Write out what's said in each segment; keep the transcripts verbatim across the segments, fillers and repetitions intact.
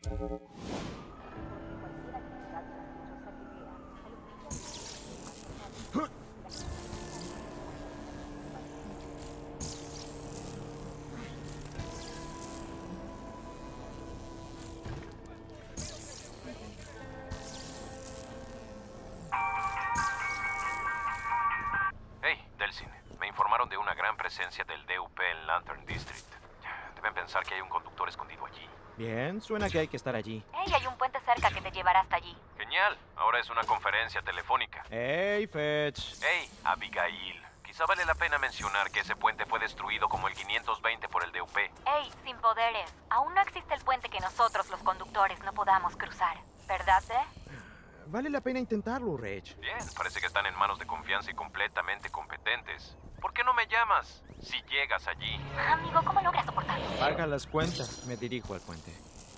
Hey, Delsin, me informaron de una gran presencia del D U P en Lantern District. Deben pensar que hay un conductor escondido allí. Bien, suena que hay que estar allí. Hey, hay un puente cerca que te llevará hasta allí. Genial, ahora es una conferencia telefónica. ¡Hey, Fetch! Hey, Abigail. Quizá vale la pena mencionar que ese puente fue destruido como el quinientos veinte por el D U P. Hey, sin poderes. Aún no existe el puente que nosotros, los conductores, no podamos cruzar. ¿Verdad, eh? Vale la pena intentarlo, Reg. Bien, parece que están en manos de confianza y completamente competentes. ¿Por qué no me llamas si llegas allí? Amigo, ¿cómo logras soportarlo? Paga las cuentas. Me dirijo al puente.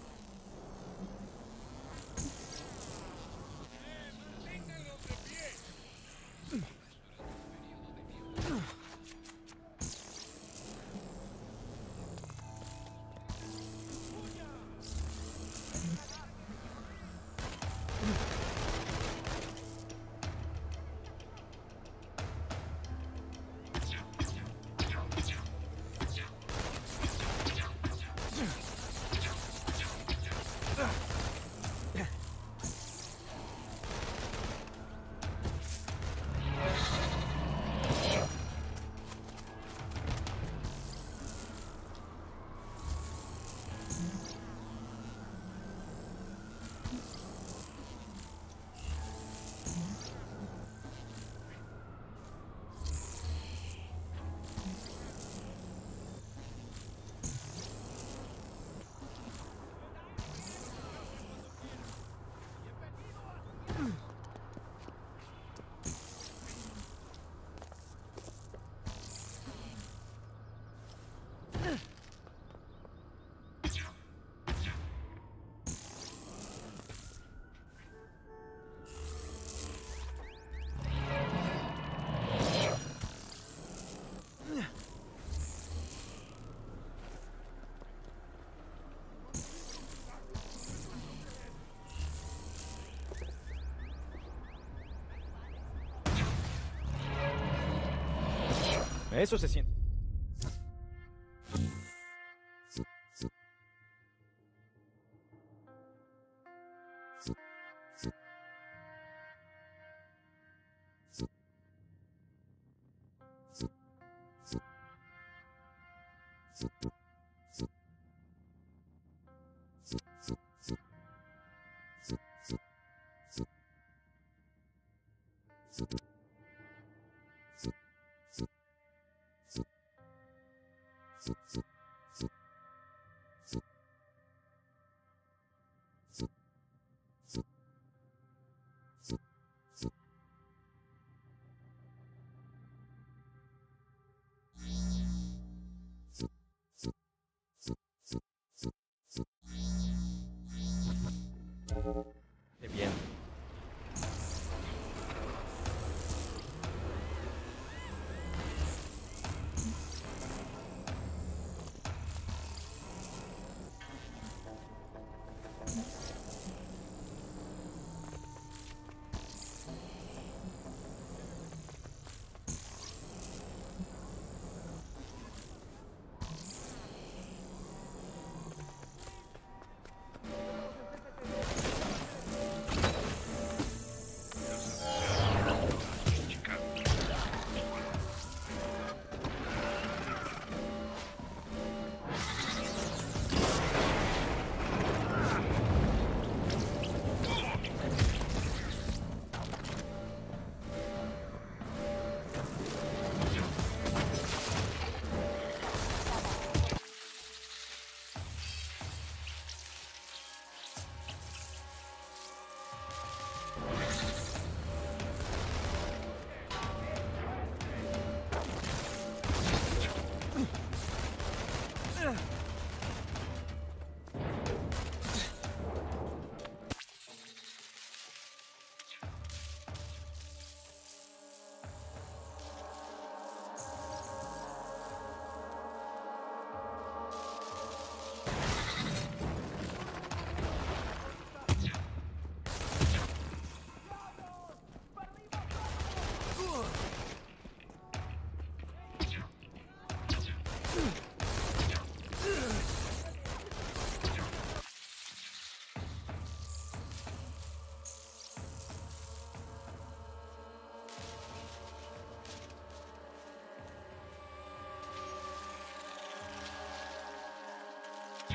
Eso se siente.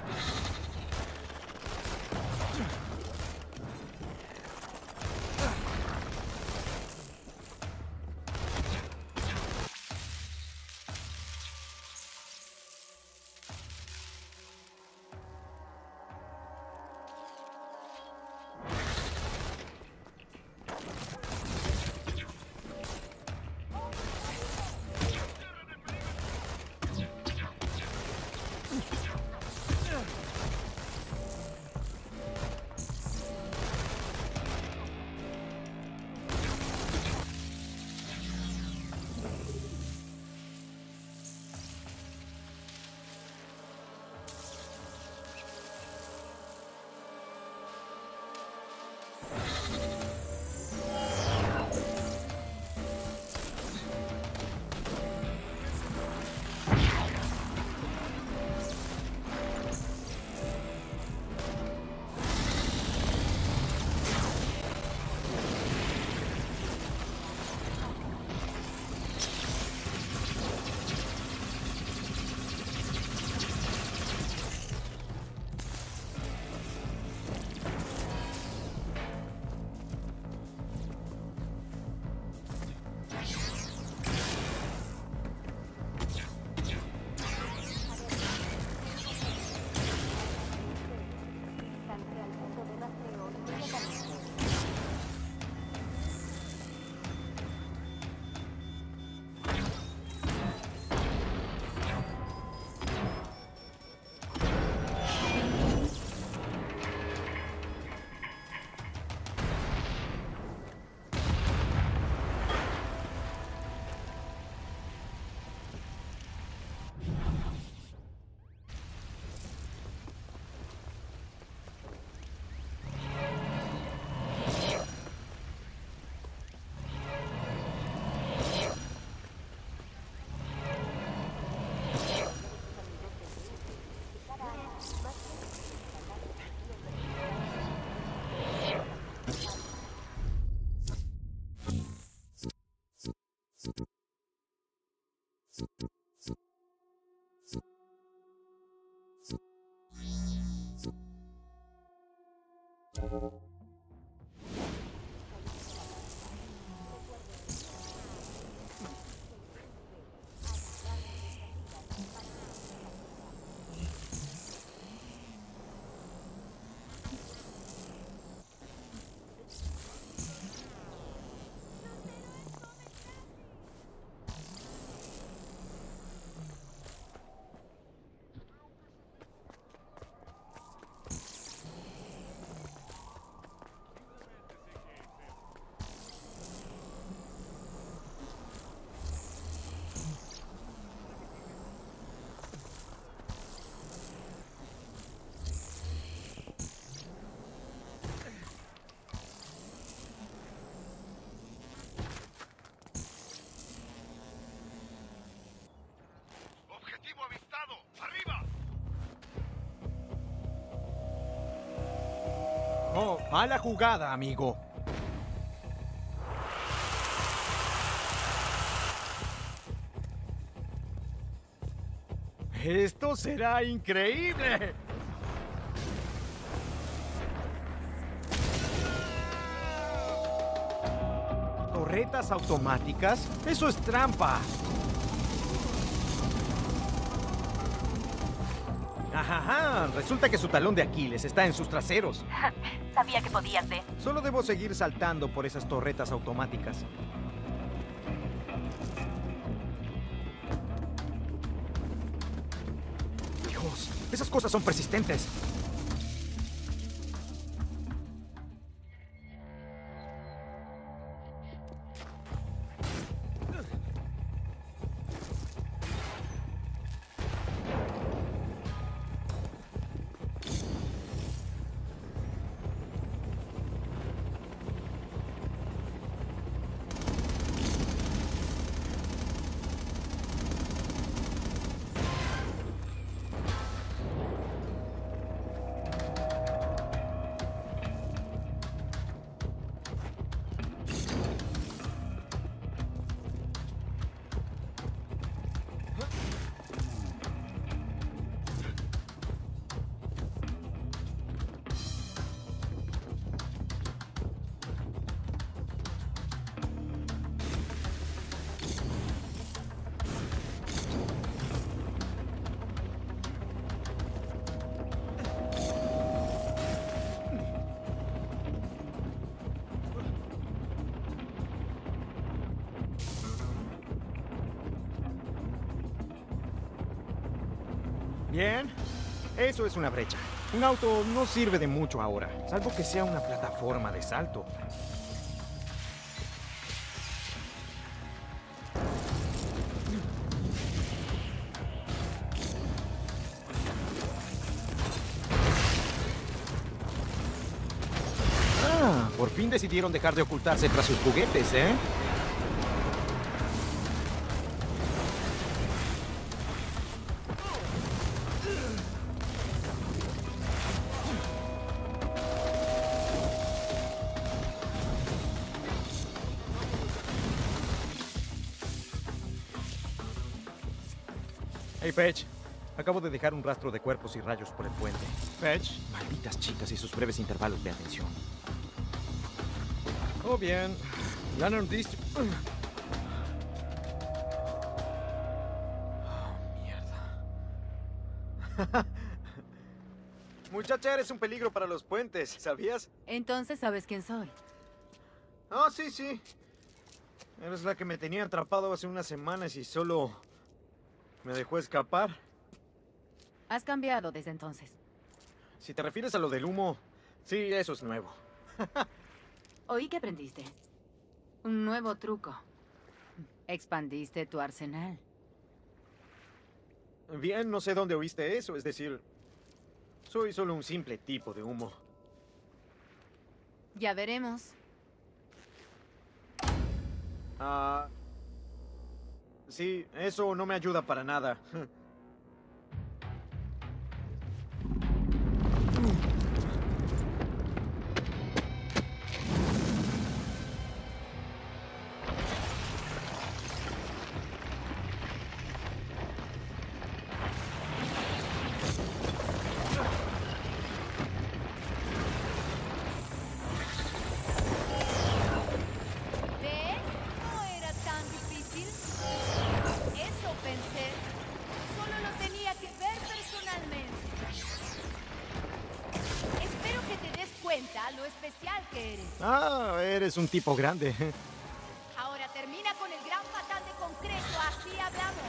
Oh, mala jugada, amigo. Esto será increíble. ¿Torretas automáticas? Eso es trampa. Ajá, resulta que su talón de Aquiles está en sus traseros. Sabía que podías, ¿eh? Solo debo seguir saltando por esas torretas automáticas. Dios, esas cosas son persistentes. Bien. Eso es una brecha. Un auto no sirve de mucho ahora, salvo que sea una plataforma de salto. Ah, por fin decidieron dejar de ocultarse tras sus juguetes, ¿eh? Hey, Fetch. Acabo de dejar un rastro de cuerpos y rayos por el puente. Fetch. Malditas chicas y sus breves intervalos de atención. Oh, bien. Lantern District. Oh, mierda. Muchacha, eres un peligro para los puentes, ¿sabías? Entonces sabes quién soy. Oh, sí, sí. Eres la que me tenía atrapado hace unas semanas y solo me dejó escapar. Has cambiado desde entonces. Si te refieres a lo del humo, sí, eso es nuevo. Oí que aprendiste. Un nuevo truco. Expandiste tu arsenal. Bien, no sé dónde oíste eso, es decir, soy solo un simple tipo de humo. Ya veremos. Ah... sí, eso no me ayuda para nada. Lo especial que eres. Ah, eres un tipo grande. Ahora termina con el gran fatal de concreto, así hablamos.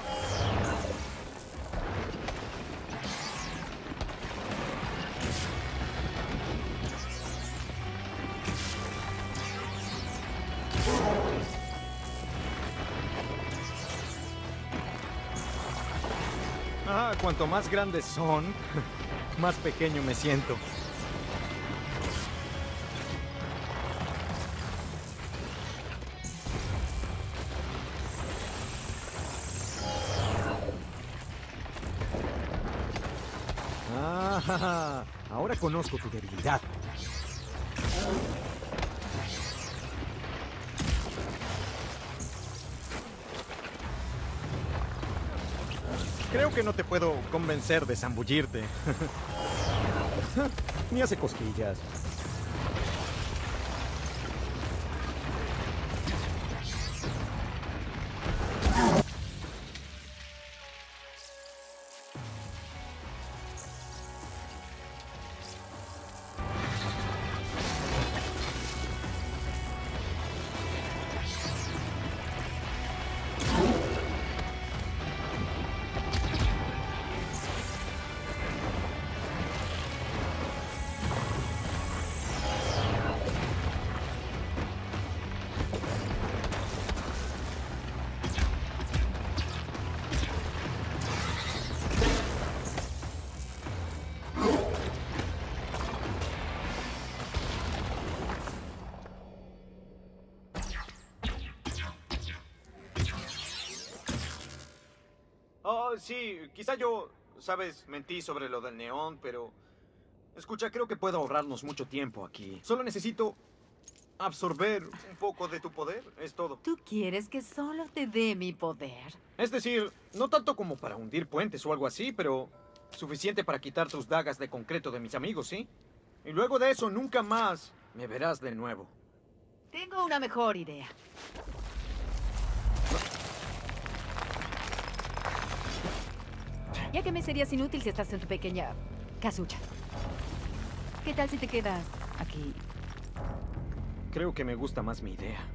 Ah, cuanto más grandes son, más pequeño me siento. Ah, ahora conozco tu debilidad. Creo que no te puedo convencer de zambullirte. Ni hace cosquillas. Oh, sí, quizá yo, sabes, mentí sobre lo del neón, pero... Escucha, creo que puedo ahorrarnos mucho tiempo aquí. Solo necesito absorber un poco de tu poder, es todo. ¿Tú quieres que solo te dé mi poder? Es decir, no tanto como para hundir puentes o algo así, pero suficiente para quitar tus dagas de concreto de mis amigos, ¿sí? Y luego de eso, nunca más me verás de nuevo. Tengo una mejor idea. Ya que me serías inútil si estás en tu pequeña casucha. ¿Qué tal si te quedas aquí? Creo que me gusta más mi idea.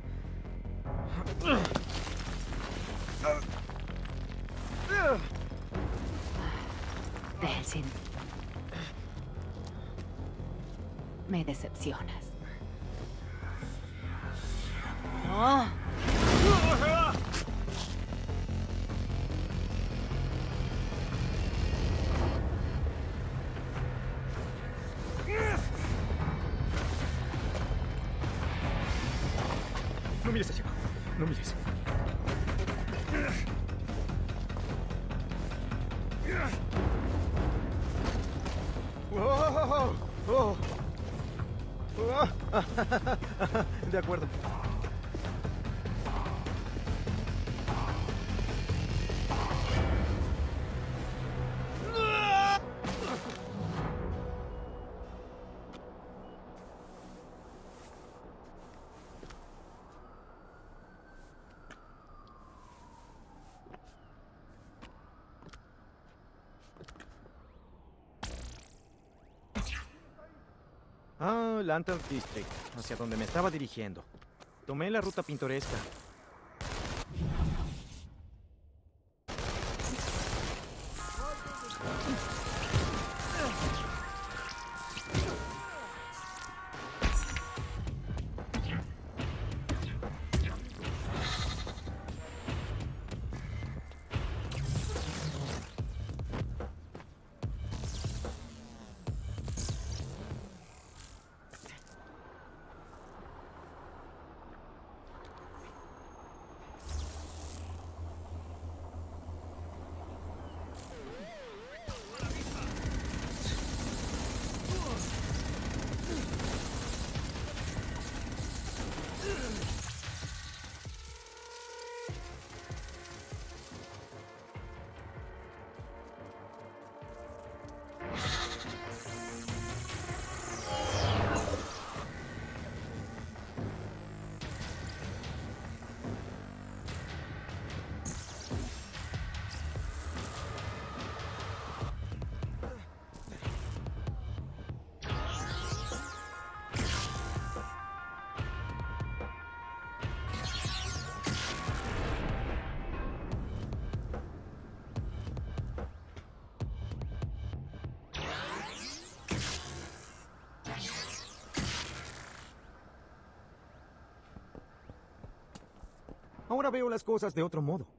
Delsin. Me decepcionas. ¡Oh! No mires hacia abajo. No mires. Oh, oh, oh. De acuerdo. Ah, Lantern District, hacia donde me estaba dirigiendo. Tomé la ruta pintoresca. Ahora veo las cosas de otro modo.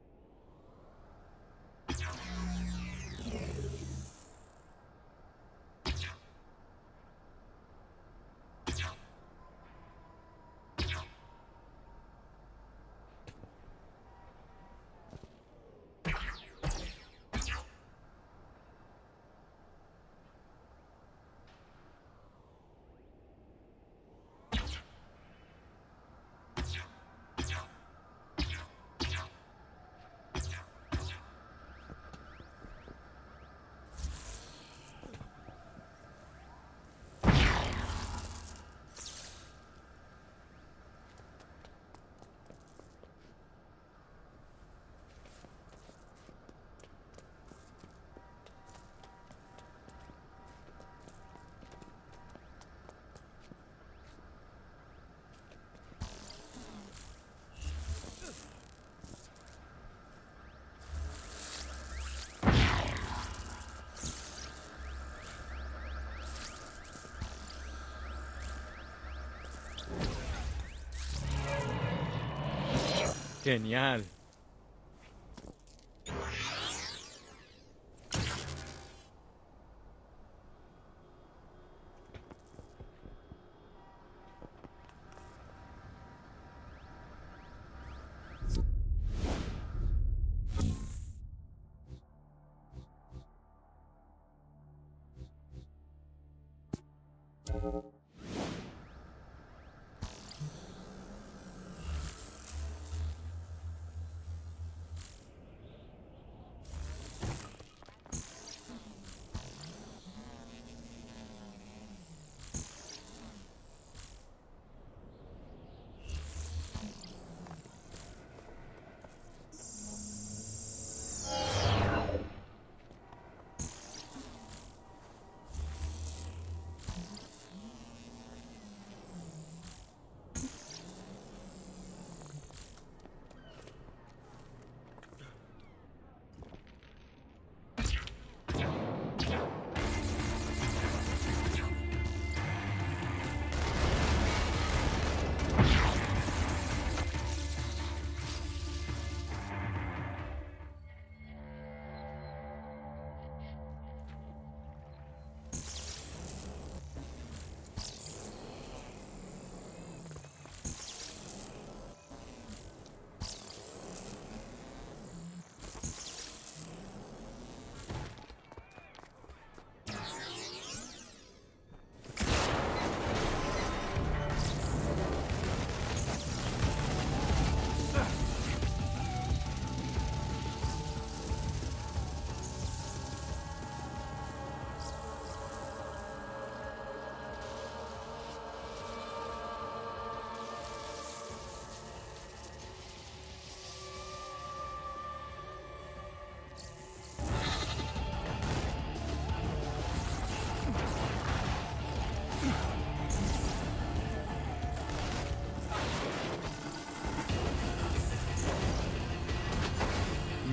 Genial.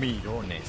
Mirones.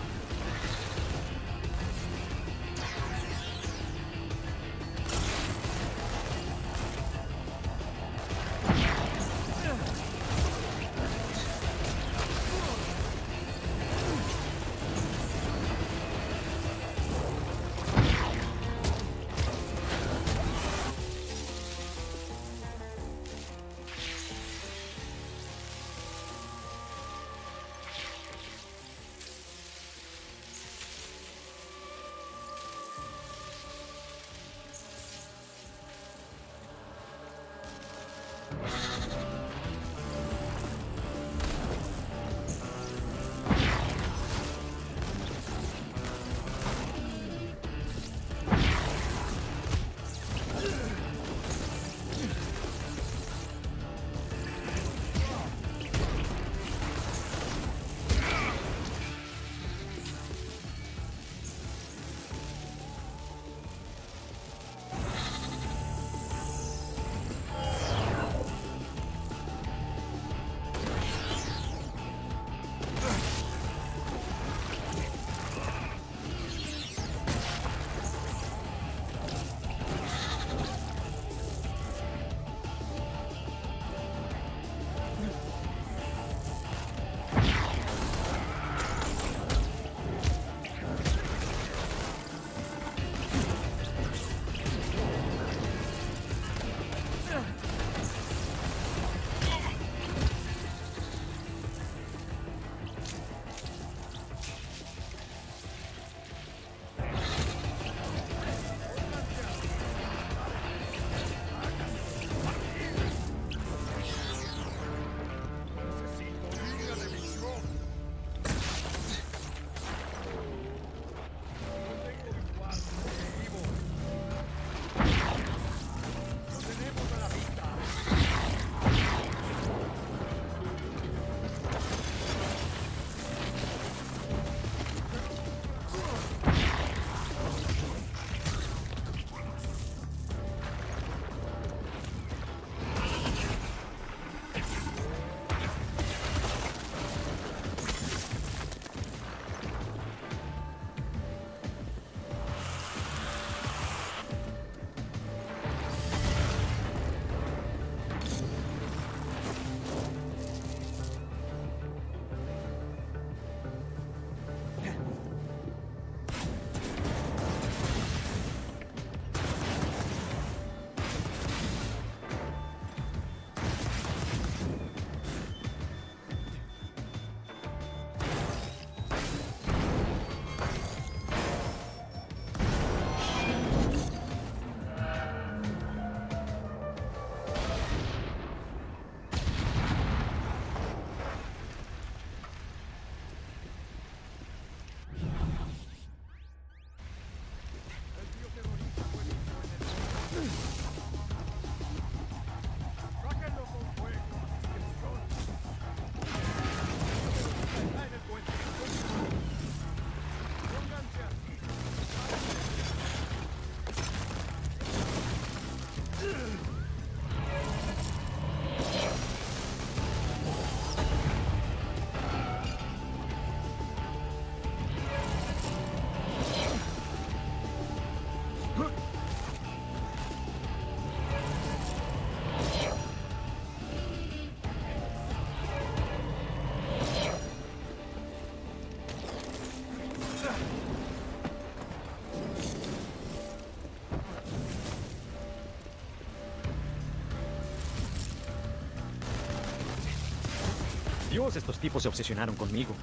Dios, estos tipos se obsesionaron conmigo.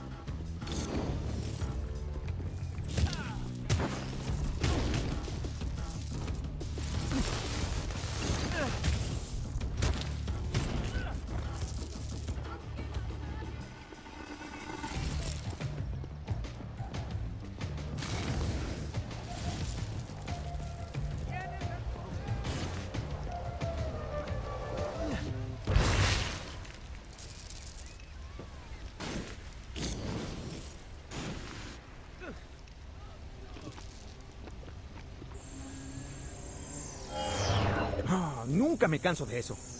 Nunca me canso de eso.